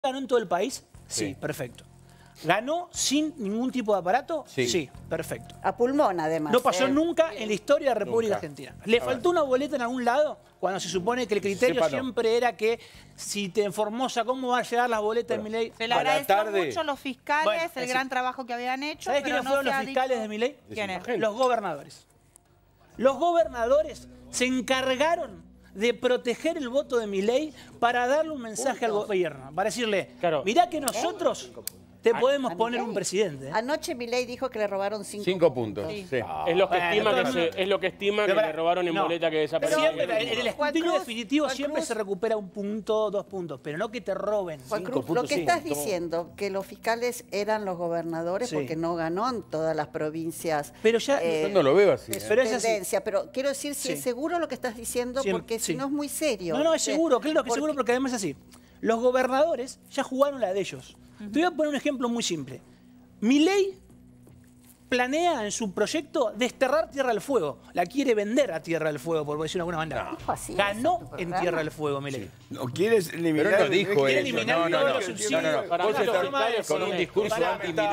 ¿Ganó en todo el país? Sí, Sí. perfecto. ¿Ganó sin ningún tipo de aparato? Sí. Perfecto. A pulmón, además. No pasó nunca en la historia de la República Nunca. Argentina. ¿Le faltó una boleta en algún lado? Cuando se supone que el criterio Sepa, no. siempre era que si te en Formosa, ¿cómo va a llegar las boletas de Milei? Se le A la agradeció tarde. mucho a los fiscales Bueno, el gran trabajo que habían hecho. ¿Sabés pero quiénes no fueron se los ha fiscales dicho- de Milei? ¿Quiénes? Los gobernadores. Los gobernadores se encargaron de proteger el voto de Milei para darle un mensaje al gobierno, para decirle, Claro. mirá que nosotros te podemos poner un Milei. presidente. Anoche Milei dijo que le robaron 5 puntos. Sí. Sí. Es lo que Bueno, estima pero es lo que estima Pero que para- le robaron en no. boleta que desapareció. Siempre, en el Juan escrutinio Cruz, definitivo Juan siempre Cruz. se recupera 1 punto, 2 puntos, pero no que te roben. Juan Cruz, lo que estás diciendo, que los fiscales eran los gobernadores Sí. porque no ganó en todas las provincias. Pero ya- Yo no lo veo así. de su Pero es así. tendencia. Pero quiero decir si Sí. es seguro lo que estás diciendo, Siempre, porque si sí. no es muy serio. No, es ¿viste? seguro, claro que es Porque- seguro, porque además es así. Los gobernadores ya jugaron la de ellos. Te voy a poner un ejemplo muy simple. Milei planea en su proyecto desterrar Tierra del Fuego. La quiere vender a Tierra del Fuego, por decirlo de alguna manera. Dijo así Ganó en tu en programa. Tierra del Fuego, Milei. ¿No quieres eliminar? Pero él no dijo Quiere eso. eliminar No, no, todos no. los subsidios. No, no, no. Pará, Vos pará, estás pará, con un pará, discurso pará, anti-Milei.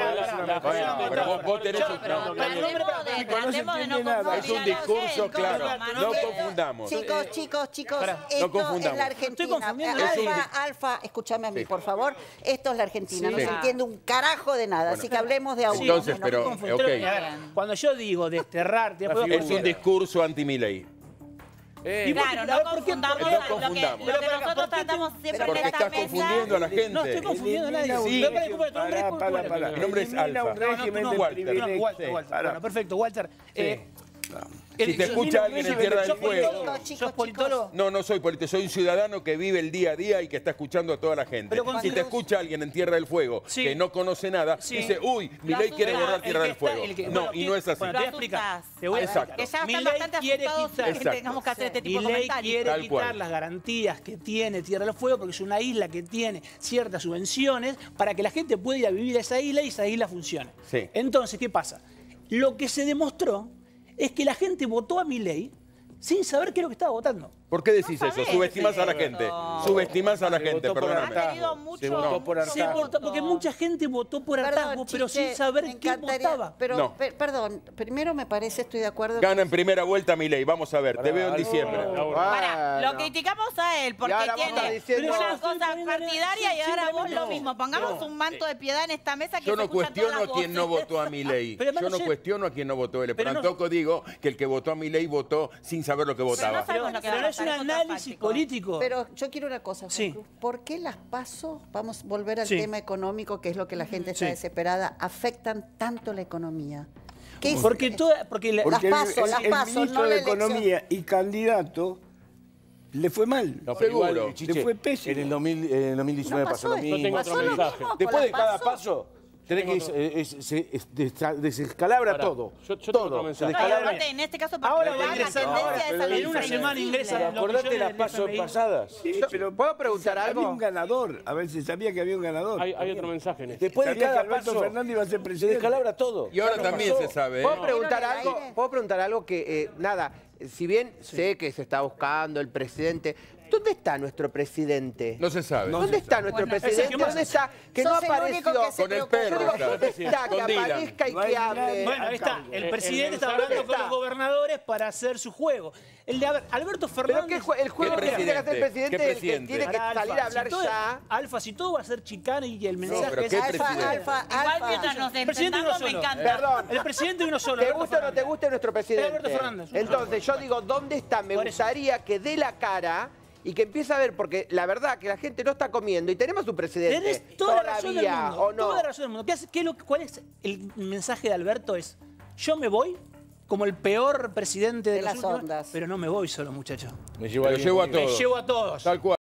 Pará, Vos tenés un... Tratemos de no Es un confundir a los discurso gente, claro. Manu. No confundamos. Chicos, Pará, esto no confundamos. es la Estoy Argentina. confundiendo. Alfa, escúchame a mí, Sí. por favor. Esto es la Argentina, no Sí. se entiende un carajo de nada, así que hablemos de audio. Entonces, ¿no? pero- Confundir. ok. A ver, cuando yo digo desterrar Tierra del Fuego, Es un discurso anti-Milei. ¿Y por qué? Claro, A no ver, ¿por qué? confundamos No lo que confundamos. nosotros tratamos siempre en Porque esta estás mesa. confundiendo a la gente. No estoy confundiendo a nadie. Sí. Pero pará, disculpa, tu nombre es ¿cómo era? Pará. Mi nombre es Elimina Alfa. un régimen No, de Walter. privilegio. Walter. Pará. Bueno, perfecto, Walter. Si te escucha alguien en Tierra del Fuego... ¿Sos politólogo? No, no soy político, soy un ciudadano que vive el día a día y que está escuchando a toda la gente. Pero Juan Si te Cruz- escucha alguien en Tierra del Fuego Sí. que no conoce nada, Sí. dice, uy, Milei quiere asustás. borrar Tierra del Fuego. No, y no es así. Bueno, te voy a Lo explicar. asustás. Te voy a Exacto. Que ya están Milei bastante quiere asustados quitar- que Exacto. tengamos que hacer este tipo de Milei comentarios. quiere Tal quitar cual. las garantías que tiene Tierra del Fuego porque es una isla que tiene ciertas subvenciones para que la gente pueda ir a vivir a esa isla y esa isla funcione. Sí. Entonces, ¿qué pasa? Lo que se demostró es que la gente votó a Milei sin saber qué es lo que estaba votando. ¿Por qué decís No eso? sabés Subestimás a la eso. gente. Subestimás a la gente, votó por perdóname. Han tenido mucho, Se votó por mucho hartazgo. voto. Porque mucha gente votó por Perdón, hartazgo, pero Chiche, sin saber me quién encantaría- votaba. Pero, No. perdón, primero me parece, estoy de acuerdo. Gana en primera vuelta Milei, vamos a ver, te veo en diciembre. Pará, lo criticamos a él porque ahora vos estás tiene diciendo- una Pero yo cosa estoy poniendo- partidaria y ahora vos simplemente lo mismo. Pongamos un manto de piedad en esta mesa que Yo se no escuchan todas cuestiono las a quien no voces. votó a Milei. Pero además Yo no no sé- cuestiono a quien no votó él, pero Pero no- tampoco digo que el que votó a Milei votó sin saber lo que votaba. no sabemos lo que va a Pero no es un pasar, es otro análisis fáctico. político. Pero yo quiero una cosa, Juan Sí. Cruz. ¿Por qué las PASO, vamos a volver al Sí. tema económico, que es lo que la gente está Sí. desesperada, afectan tanto la economía? ¿Qué es- Porque la- Porque Las PASO, el no ministro la de elección. Economía y candidato le fue mal. No, pero Seguro. igual, Chiche, Le fue pésimo. en el 2019 No pasó lo pasó mismo. Yo tengo pasó otro lo mensaje. mismo con Después de las cada PASO. paso, tenés que desescalabra Pará, todo. yo tengo otro todo. mensaje. No, y aparte, en este caso Ahora particular, va a la ingresar, tendencia ahora, es pero a la en una semana ingresa inflexible. los Acordate millones las del pasos FMI. pasadas. Sí, pero ¿Puedo preguntar había algo? un ganador. A ver, se sabía que había un ganador. Hay otro mensaje en esto. Después de Sabía que cada Alberto paso, Fernández iba a ser se presidente. descalabra todo. Y ahora Ya no también pasó. se sabe. ¿Puedo preguntar ¿Vieron el algo? aire? ¿Puedo preguntar algo que, nada, si bien sé que se está buscando el presidente, ¿dónde está nuestro presidente? No se sabe. ¿Dónde está nuestro Bueno, presidente? ¿qué pasa? ¿Dónde está? Que no Sos el único apareció. que se Con el preocupa. perro, Yo digo, claro. ¿dónde está? Que Con Dylan. aparezca y No hay que nadie. hable. Bueno, ahí está. El presidente está ¿dónde hablando con está? los gobernadores para hacer su juego. El de Alberto Pero Fernández. que el juego ¿Qué que tiene que hacer el presidente? presidente ¿Qué es el que presidente? tiene que Pará, salir Alfa, a hablar si todo- ya. Alfa, si todo va a ser chicana y el mensaje pero es ¿qué Alfa, presidente? Mientras nos El presidente uno enfrentamos, me solo. encanta. Perdón. El presidente uno solo. ¿Te Alberto gusta o no te Fernández. gusta nuestro presidente? Alberto Fernández. Entonces, yo digo, ¿dónde está? Me Por eso. gustaría que dé la cara y que empiece a ver, porque la verdad que la gente no está comiendo y tenemos un presidente Tenés toda la razón del todavía, mundo. ¿o no? Toda la razón del mundo. ¿Cuál es el mensaje de Alberto? Es, yo me voy como el peor presidente de, De los las últimos, ondas. pero no me voy solo, muchachos. Me llevo Pero llevo a Me todos. llevo a todos. Tal cual.